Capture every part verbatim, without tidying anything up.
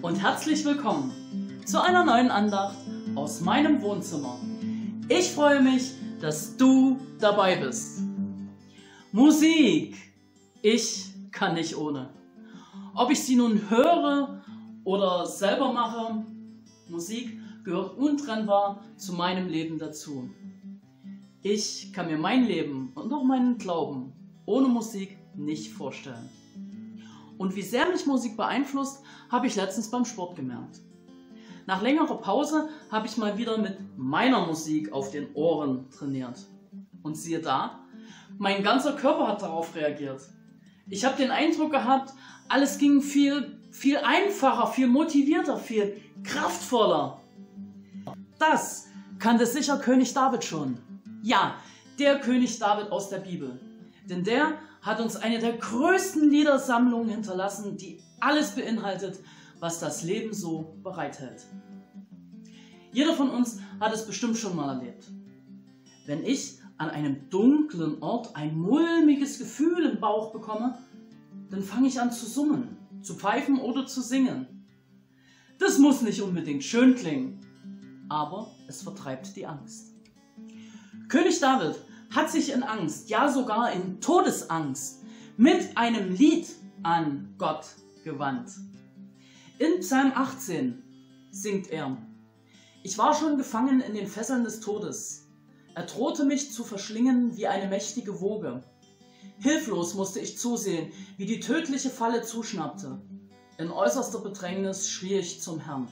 und herzlich willkommen zu einer neuen Andacht aus meinem Wohnzimmer. Ich freue mich, dass du dabei bist. Musik, ich kann nicht ohne. Ob ich sie nun höre oder selber mache, Musik gehört untrennbar zu meinem Leben dazu. Ich kann mir mein Leben und auch meinen Glauben ohne Musik nicht vorstellen. Und wie sehr mich Musik beeinflusst, habe ich letztens beim Sport gemerkt. Nach längerer Pause habe ich mal wieder mit meiner Musik auf den Ohren trainiert. Und siehe da, mein ganzer Körper hat darauf reagiert. Ich habe den Eindruck gehabt, alles ging viel, viel einfacher, viel motivierter, viel kraftvoller. Das kannte sicher König David schon. Ja, der König David aus der Bibel. Denn der hat uns eine der größten Liedersammlungen hinterlassen, die alles beinhaltet, was das Leben so bereithält. Jeder von uns hat es bestimmt schon mal erlebt. Wenn ich an einem dunklen Ort ein mulmiges Gefühl im Bauch bekomme, dann fange ich an zu summen, zu pfeifen oder zu singen. Das muss nicht unbedingt schön klingen, aber es vertreibt die Angst. König David hat sich in Angst, ja sogar in Todesangst, mit einem Lied an Gott gewandt. In Psalm achtzehn singt er: Ich war schon gefangen in den Fesseln des Todes. Er drohte mich zu verschlingen wie eine mächtige Woge. Hilflos musste ich zusehen, wie die tödliche Falle zuschnappte. In äußerster Bedrängnis schrie ich zum Herrn.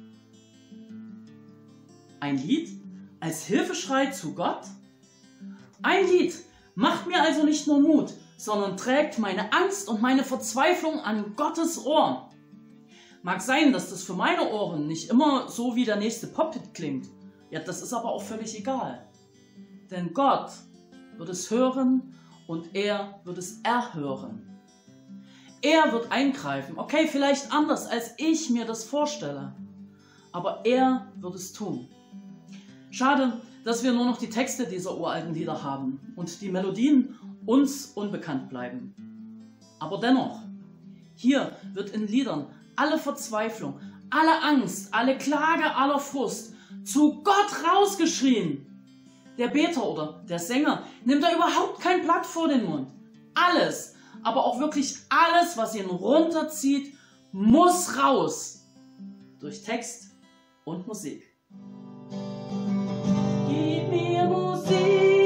Ein Lied als Hilfeschrei zu Gott? Ein Lied macht mir also nicht nur Mut, sondern trägt meine Angst und meine Verzweiflung an Gottes Ohr. Mag sein, dass das für meine Ohren nicht immer so wie der nächste Pop-Hit klingt. Ja, das ist aber auch völlig egal. Denn Gott wird es hören und er wird es erhören. Er wird eingreifen. Okay, vielleicht anders, als ich mir das vorstelle. Aber er wird es tun. Schade, dass wir nur noch die Texte dieser uralten Lieder haben und die Melodien uns unbekannt bleiben. Aber dennoch, hier wird in Liedern alle Verzweiflung, alle Angst, alle Klage, aller Frust zu Gott rausgeschrien. Der Beter oder der Sänger nimmt da überhaupt kein Blatt vor den Mund. Alles, aber auch wirklich alles, was ihn runterzieht, muss raus. Durch Text und Musik. Gib mir Musik,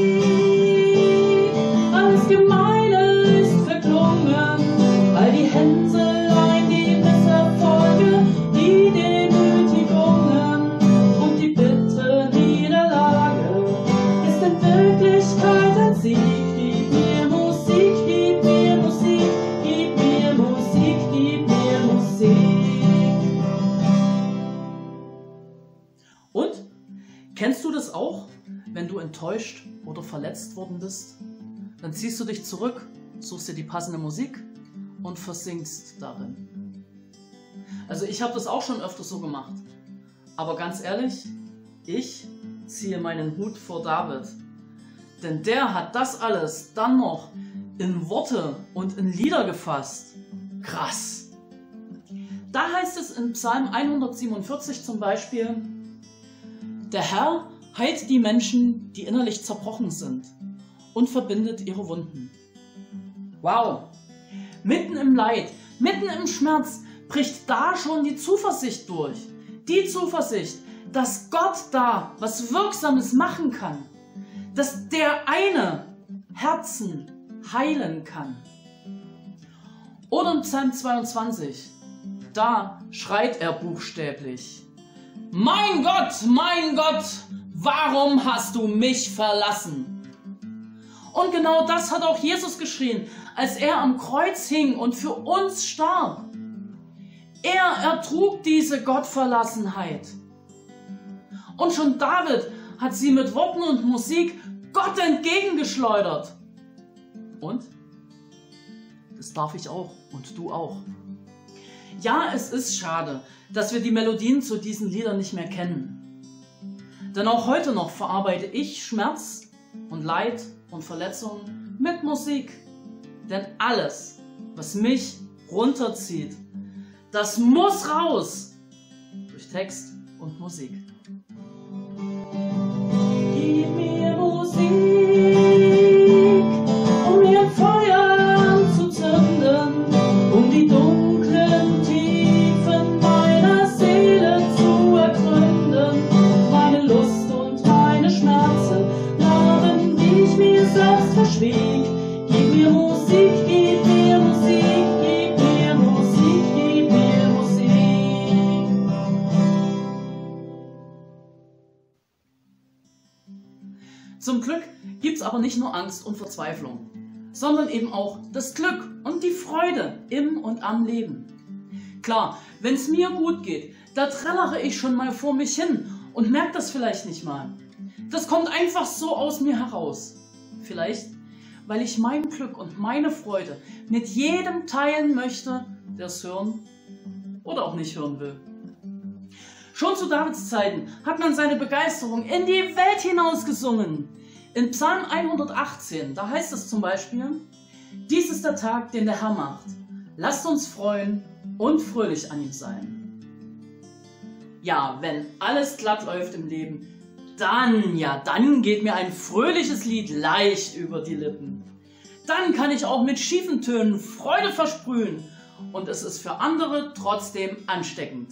alles Gemeine ist verklungen, all die Hänseleien, die Misserfolge, die Demütigungen und die bittere Niederlage ist in Wirklichkeit ein Sieg. Gib mir Musik, gib mir Musik, gib mir Musik, gib mir Musik. Und? Kennst du das auch, wenn du enttäuscht oder verletzt worden bist? Dann ziehst du dich zurück, suchst dir die passende Musik und versinkst darin. Also ich habe das auch schon öfter so gemacht. Aber ganz ehrlich, ich ziehe meinen Hut vor David. Denn der hat das alles dann noch in Worte und in Lieder gefasst. Krass! Da heißt es in Psalm hundertsiebenundvierzig zum Beispiel: Der Herr heilt die Menschen, die innerlich zerbrochen sind, und verbindet ihre Wunden. Wow! Mitten im Leid, mitten im Schmerz bricht da schon die Zuversicht durch. Die Zuversicht, dass Gott da was Wirksames machen kann. Dass der eine Herzen heilen kann. Oder in Psalm zweiundzwanzig, da schreit er buchstäblich: Mein Gott, mein Gott, warum hast du mich verlassen? Und genau das hat auch Jesus geschrien, als er am Kreuz hing und für uns starb. Er ertrug diese Gottverlassenheit. Und schon David hat sie mit Worten und Musik Gott entgegengeschleudert. Und? Das darf ich auch und du auch. Ja, es ist schade, dass wir die Melodien zu diesen Liedern nicht mehr kennen. Denn auch heute noch verarbeite ich Schmerz und Leid und Verletzungen mit Musik. Denn alles, was mich runterzieht, Das muss raus! Durch Text und Musik. Gib mir Musik, um mir Feuer zu zünden, um die dunklen Tiefen meiner Seele zu ergründen. Meine Lust und meine Schmerzen, Narben, die ich mir selbst verschwieg. Gib mir Musik, gib mir Musik, gib mir Musik, gib mir Musik. Zum Glück gibt's aber nicht nur Angst und Verzweiflung, sondern eben auch das Glück und die Freude im und am Leben. Klar, wenn's mir gut geht, da trällere ich schon mal vor mich hin und merke das vielleicht nicht mal. Das kommt einfach so aus mir heraus. Vielleicht, weil ich mein Glück und meine Freude mit jedem teilen möchte, der es hören oder auch nicht hören will. Schon zu Davids Zeiten hat man seine Begeisterung in die Welt hinaus gesungen. In Psalm hundertachtzehn, da heißt es zum Beispiel: Dies ist der Tag, den der Herr macht. Lasst uns freuen und fröhlich an ihm sein. Ja, wenn alles glatt läuft im Leben, dann, ja, dann geht mir ein fröhliches Lied leicht über die Lippen. Dann kann ich auch mit schiefen Tönen Freude versprühen und es ist für andere trotzdem ansteckend.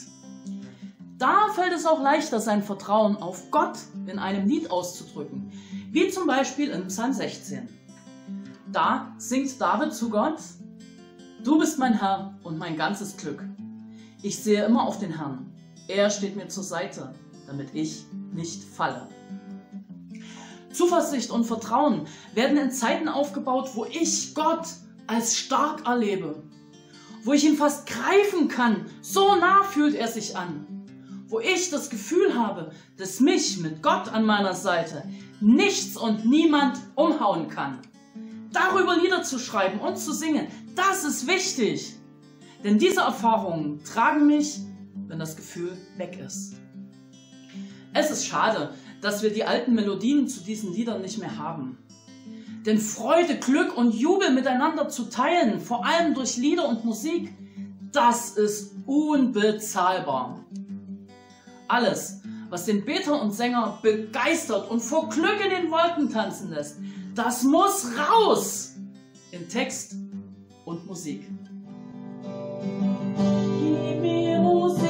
Da fällt es auch leichter, sein Vertrauen auf Gott in einem Lied auszudrücken, wie zum Beispiel in Psalm sechzehn. Da singt David zu Gott: Du bist mein Herr und mein ganzes Glück. Ich sehe immer auf den Herrn. Er steht mir zur Seite, damit ich nicht falle. Zuversicht und Vertrauen werden in Zeiten aufgebaut, wo ich Gott als stark erlebe, wo ich ihn fast greifen kann, so nah fühlt er sich an, wo ich das Gefühl habe, dass mich mit Gott an meiner Seite nichts und niemand umhauen kann. Darüber Lieder zu schreiben und zu singen, das ist wichtig, denn diese Erfahrungen tragen mich, wenn das Gefühl weg ist. Es ist schade, dass wir die alten Melodien zu diesen Liedern nicht mehr haben. Denn Freude, Glück und Jubel miteinander zu teilen, vor allem durch Lieder und Musik, das ist unbezahlbar. Alles, was den Beter und Sänger begeistert und vor Glück in den Wolken tanzen lässt, das muss raus in Text und Musik. Gib mir Musik,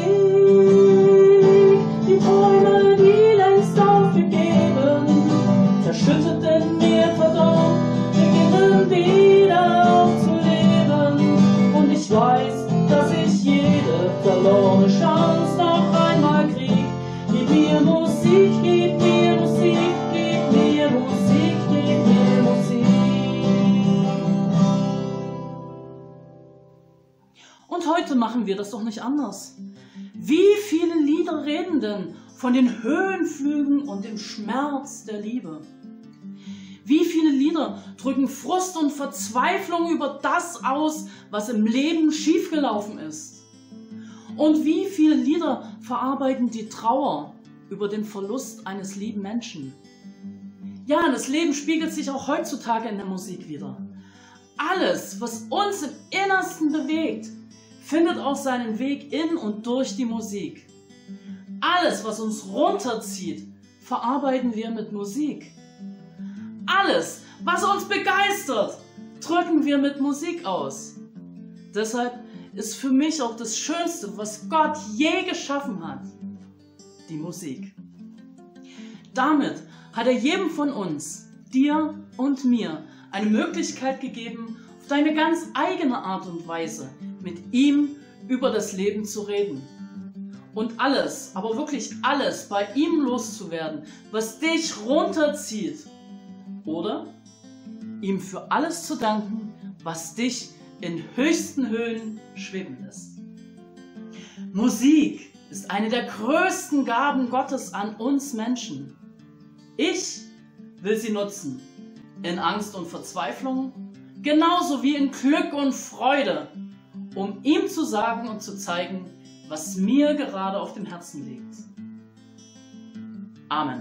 die Träume, die längst aufgegeben, verschüttet in mir verdorben, beginnen wieder aufzuleben. Und ich weiß, dass ich jede verlorene Chance noch einmal krieg. Gib mir Musik, gib mir Musik, gib mir Musik, gib mir Musik. Und heute machen wir das doch nicht anders. Wie viele Lieder reden denn von den Höhenflügen und dem Schmerz der Liebe? Wie viele Lieder drücken Frust und Verzweiflung über das aus, was im Leben schiefgelaufen ist? Und wie viele Lieder verarbeiten die Trauer über den Verlust eines lieben Menschen? Ja, das Leben spiegelt sich auch heutzutage in der Musik wieder. Alles, was uns im Innersten bewegt, findet auch seinen Weg in und durch die Musik. Alles, was uns runterzieht, verarbeiten wir mit Musik. Alles, was uns begeistert, drücken wir mit Musik aus. Deshalb ist für mich auch das Schönste, was Gott je geschaffen hat, die Musik. Damit hat er jedem von uns, dir und mir, eine Möglichkeit gegeben, auf deine ganz eigene Art und Weise mit ihm über das Leben zu reden. Und alles, aber wirklich alles bei ihm loszuwerden, was dich runterzieht. Oder ihm für alles zu danken, was dich in höchsten Höhen schweben lässt. Musik ist eine der größten Gaben Gottes an uns Menschen. Ich will sie nutzen, in Angst und Verzweiflung, genauso wie in Glück und Freude, um ihm zu sagen und zu zeigen, was mir gerade auf dem Herzen liegt. Amen.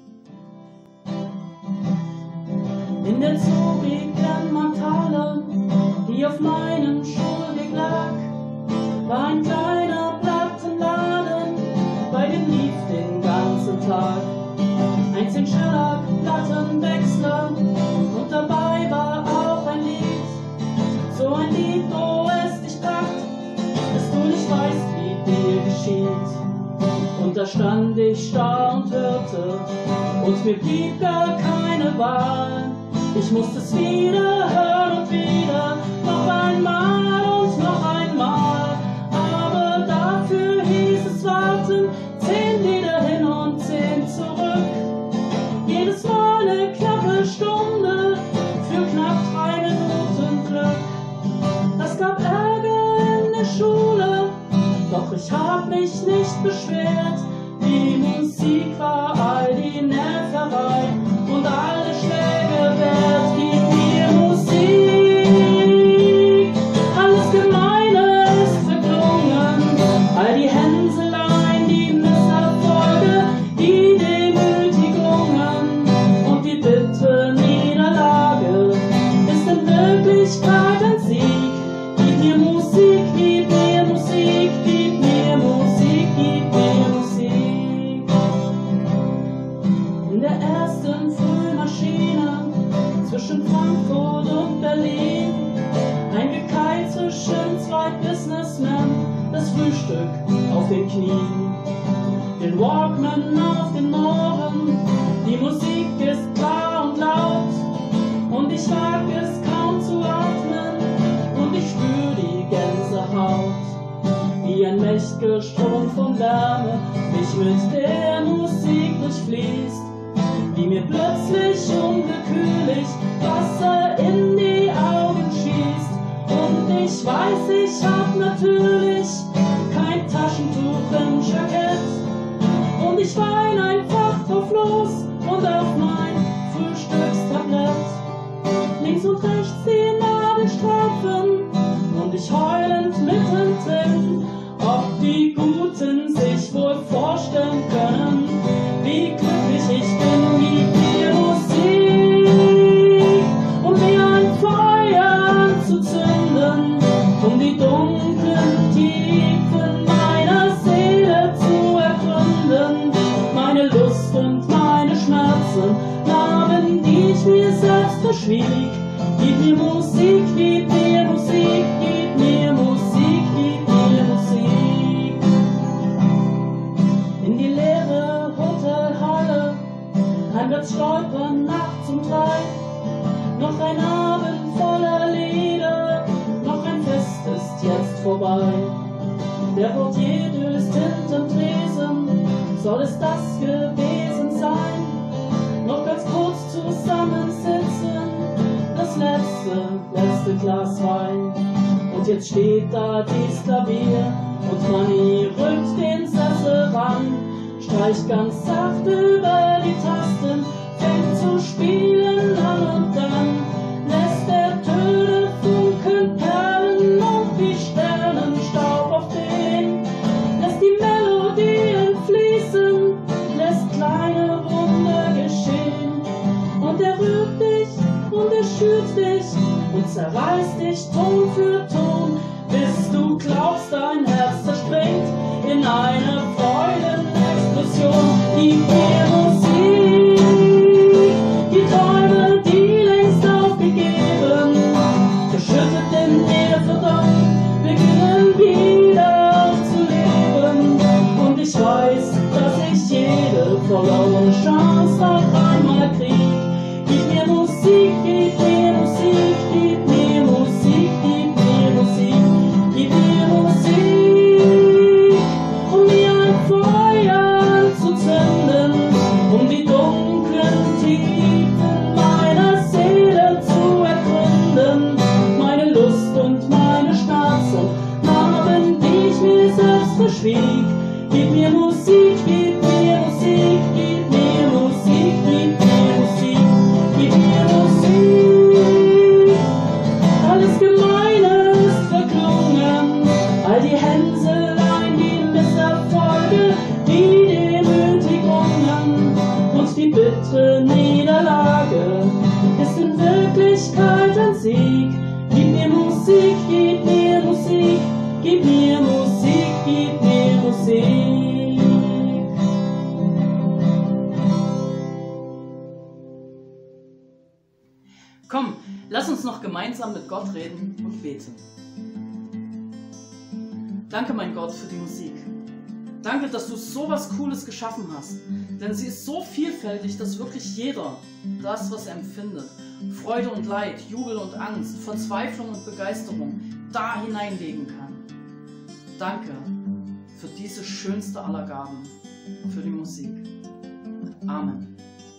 In der zugigten Mantale, die auf meinem Schulweg lag, war ein kleiner Plattenladen, bei dem lief den ganzen Tag ein Zehn-Schellack-Plattenwechsler und dabei war auch ein Lied, so ein Lied, wo es dich packt, dass du nicht weißt, wie dir geschieht. Und da stand ich starr und hörte, und mir blieb gar keine Wahl. Ich musste es wieder hören und wieder, noch einmal und noch einmal. Aber dafür hieß es warten, zehn Lieder hin und zehn zurück. Jedes Mal eine knappe Stunde, für knapp drei Minuten Glück. Es gab Ärger in der Schule, doch ich hab mich nicht beschwert. Die Musik war all die Nerverei und alle Schläge wert. Gib mir Musik, alles Gemeine ist verklungen, all die Hänseleien, die Misserfolge, die Demütigungen und die bittere Niederlage ist in Wirklichkeit ein Sieg. Gib mir Musik, gib mir Musik, gib mir Musik, gib mir Musik. In der ersten Frühmaschine zwischen Frankfurt und Berlin, eingekeilt zwischen zwei Businessmen, das Frühstück auf den Knien, den Walkman auf den Ohren, die Musik ist klar und laut und ich wag es kaum zu atmen und ich spür die Gänsehaut, wie ein mächtiger Strom von Wärme mich mit der Musik durchfließt, wie mir plötzlich unwillkürlich Wasser in die Augen schießt. Und ich weiß, ich hab natürlich kein Taschentuch im Jackett und ich wein einfach drauf los und auf mein Frühstückstablett. Links und rechts die Nadelstreifen und ich heulend mittendrin, ob die Guten sich wohl vorstellen können, wie glücklich ich bin. Gib mir Musik, um mir ein Feuer anzuzünden, um die dunklen Tiefen meiner Seele zu ergründen, meine Lust und meine Schmerzen, Narben, die ich mir selbst verschwieg. Gib mir Musik, gib mir Musik, gib mir Musik, gib mir Musik. In die leere Hotelhalle, heimwärts stolpern nachts um drei. Noch ein Abend voller Lieder, noch ein Fest ist jetzt vorbei. Der Portier döst hinterm Tresen, soll es das gewesen sein? Noch ganz kurz zusammensitzen, das letzte, letzte Glas Wein. Und jetzt steht da dies Klavier und Manni rückt den Sessel ran, streicht ganz sacht über die Tasten, fängt zu spielen an und dann lässt der Töne funkeln, Perlen und wie Sternenstaub auf den, lässt die Melodien fließen, lässt kleine Wunder geschehen. Und er rührt dich und er schürt dich und zerreißt dich Ton für Ton, bis du glaubst, dein Herz zerspringt in eine Freudenexplosion. Gib mir Musik, die Träume, die längst aufgegeben, verschüttet in mir verdammt, beginnen wieder zu leben. Und ich weiß, dass ich jede verlorene Chance noch einmal krieg. Gib mir Musik, gib mir Musik, gib mir Musik, gib mir Musik, gib mir Musik, um mir ein Feuer anzuzünden, um die dunklen Tiefen meiner Seele zu ergründen, meine Lust und meine Schmerzen, Narben, die ich mir selbst verschwieg. Gib mir Musik, gib mir Musik, gib mir Musik, gib mir Musik, gib mir Musik. Alles Gemeine ist verklungen, all die Hänseleien, die Misserfolge, die Demütigungen und die bittere Niederlage ist in Wirklichkeit ein Sieg. Gib mir Musik, gib mir Musik, gib mir Musik. Komm, lass uns noch gemeinsam mit Gott reden und beten. Danke, mein Gott, für die Musik. Danke, dass du so was Cooles geschaffen hast. Denn sie ist so vielfältig, dass wirklich jeder das, was er empfindet, Freude und Leid, Jubel und Angst, Verzweiflung und Begeisterung, da hineinlegen kann. Danke für diese schönste aller Gaben, für die Musik. Amen.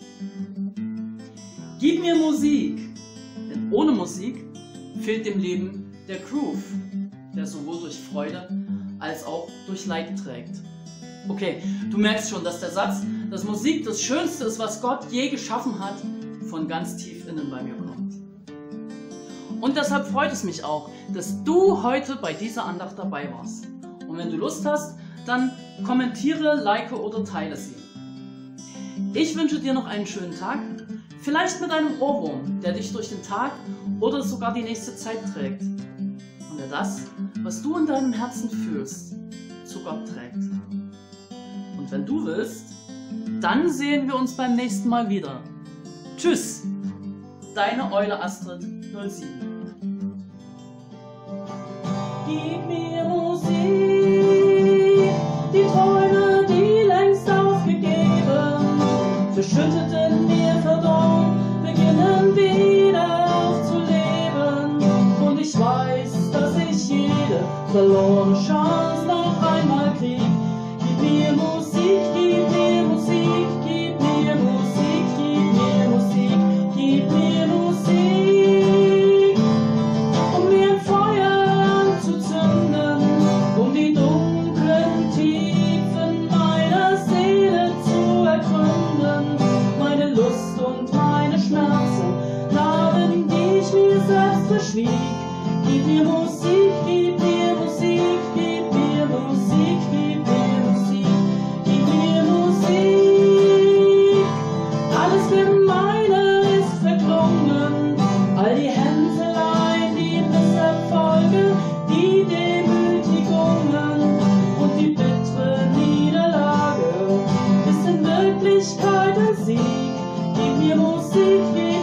Gib mir Musik, denn ohne Musik fehlt dem Leben der Groove, der sowohl durch Freude als auch durch Leid trägt. Okay, du merkst schon, dass der Satz, dass Musik das Schönste ist, was Gott je geschaffen hat, von ganz tief innen bei mir kommt. Und deshalb freut es mich auch, dass du heute bei dieser Andacht dabei warst. Und wenn du Lust hast, dann kommentiere, like oder teile sie. Ich wünsche dir noch einen schönen Tag, vielleicht mit einem Ohrwurm, der dich durch den Tag oder sogar die nächste Zeit trägt. Und der das, was du in deinem Herzen fühlst, zu Gott trägt. Und wenn du willst, dann sehen wir uns beim nächsten Mal wieder. Tschüss, deine Eule Astrid null sieben. Gib mir Musik, die Träume, die längst aufgegeben, verschüttet in mir verdorben, beginnen wieder aufzuleben. Und ich weiß, dass ich jede verlorene Chance noch einmal krieg. Gib mir Musik, gib mir Musik, gib mir Musik, gib mir Musik, gib mir Musik, um mir ein Feuer anzuzünden, um die dunklen Tiefen meiner Seele zu ergründen, meine Lust und meine Schmerzen, Narben, die ich mir selbst verschwieg. Gib mir Musik, gib mir Musik, gib mir Musik, gib mir Musik, gib mir Musik. Alles Gemeine ist verklungen, all die Hänseleien, die Misserfolge, die Demütigungen und die bittere Niederlage ist in Wirklichkeit ein Sieg. Gib mir Musik, gib